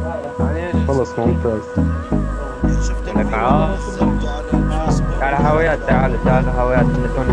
خلص ممتاز. لك تعال هوايات، تعال هوايات.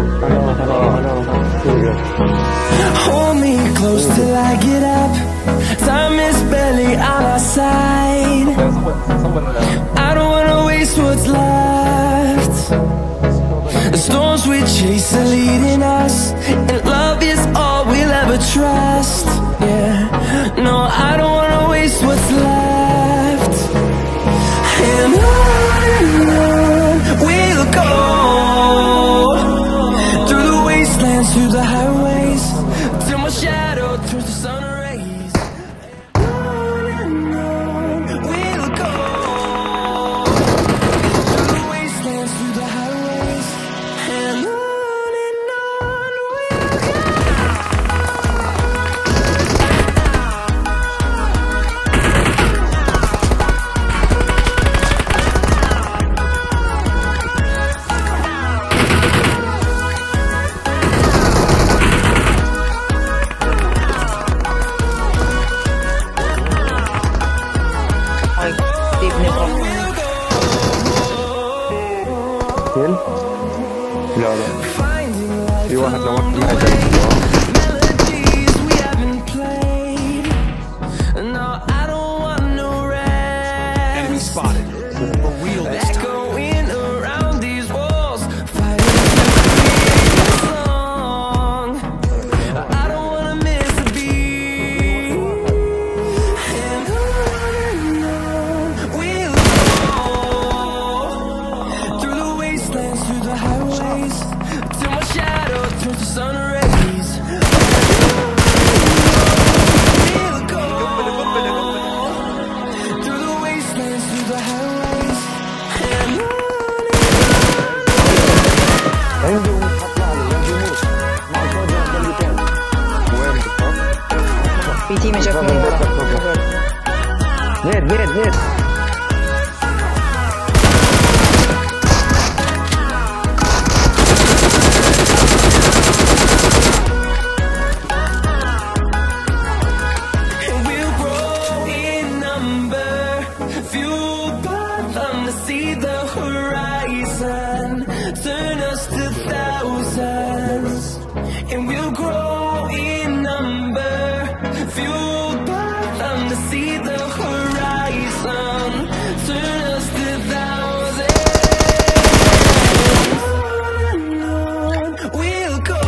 Hold me close till I get up. Time is barely on our side. I don't wanna waste what's left. The storms we chase are leading us, and love is all we'll ever trust. Yeah, no, I don't wanna waste what's left. And on we'll go, through the wastelands, through the highways, till my shadow turns to sun rays. On we'll go, through the wastelands, through the highways, and on we'll go. لا لا، في واحد لو وقت معي Melodies we haven't played. No, I don't want no rest. Enemy spotted. For real this time. Echoing around these walls, fighting to create a song. I don't wanna miss a beat. And on we'll go, through the wastelands, through the highways, till my shadow turns to sun rays. We'll go, through the wastelands, through the highways, and on. في تيم جاك من ورا. نيت And we'll grow in number, fueled by them to see the horizon, turn us to thousands. And we'll grow in number, fueled by them to see the horizon, turn us to thousands. On we'll go,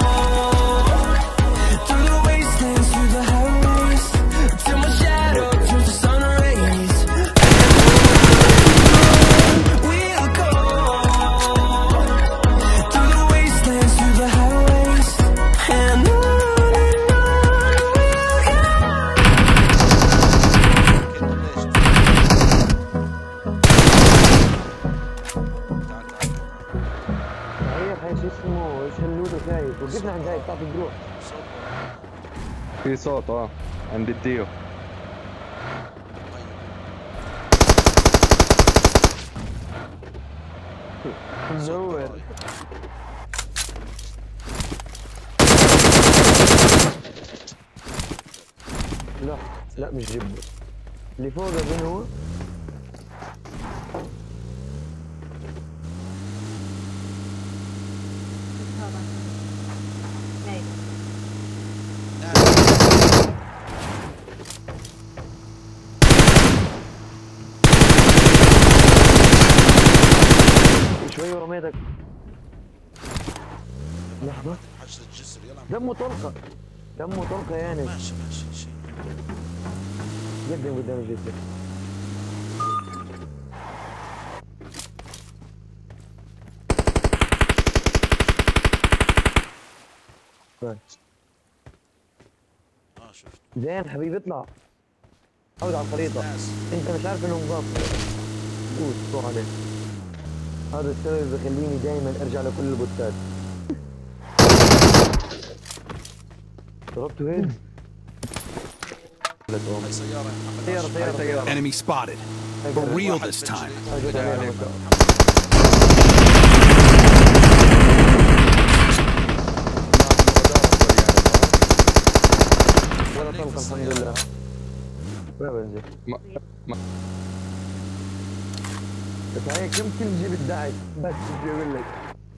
through the wastelands, through the highways, till my shadow turns to sun rays. We'll go, through the wastelands, through the highways, and on we'll go. شو اسمه ايش هاللودو جايب وقفنا عند جايب تعطي تروح في صوت عند الديو. مزور لا لا مش جبه اللي فوق مين هو؟ شوي ورميتك لحظة حشد الجسر يلا. دمه طلقة دمه طلقة يعني ماشي شيء. قدم قدام الجسر شفت. زين حبيبي اطلع عود على الخريطة انت مش عارف انه مضاف دوس روح عليه هذا السبب اللي بخليني دائما ارجع لكل البوتات ضربته وين؟ سيارة. Enemy spotted. For real this time. ولا طلقة الحمد لله وين بنزل؟ ما هاي كم كل جيب الداعي بس بقول لك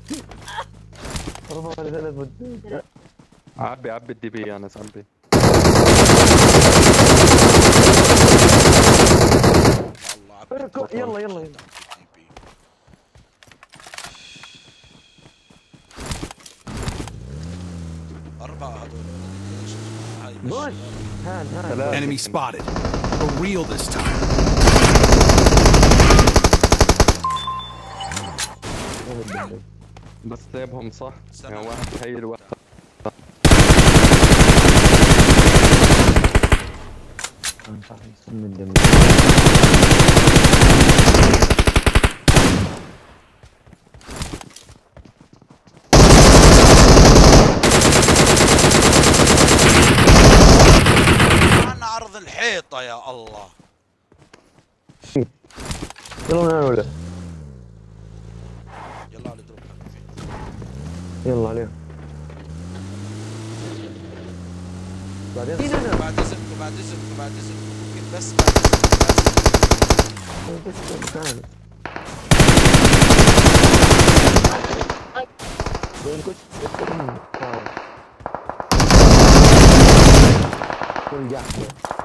4 ولا 3 مدات. عبي الدي بي يا ناس عبي. يلا يلا. 4 هذول. بوش هان. Enemy spotted. For real this time. بس سيبهم صح؟ يعني واحد هي الواحد. أنا عرض الحيطة يا الله. يلا من ولا يلا على دروب حبيبي. يلا عليه. بعدين بعد إذنكم ممكن بس بعد كل قحبة.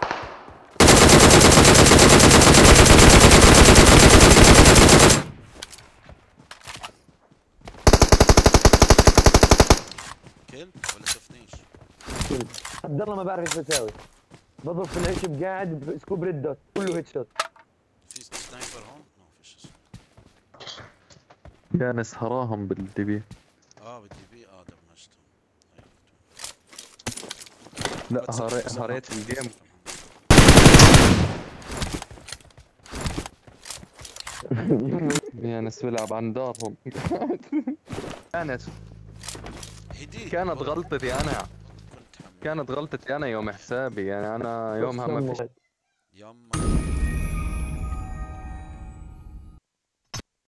كل ولا شفتنيش؟ عبد الله ما بعرف ايش بساوي. بضرب في العشب قاعد سكوب ريد دوت كله هيد شوت. في سنايبر هون؟ فيش. يا ناس هراهم بالدي بي. بالدي بي دمجته. لا هريت الجيم. يا ناس بلعب عن دارهم. كانت غلطتي انا يوم حسابي، يعني انا يومها ما فيش. يما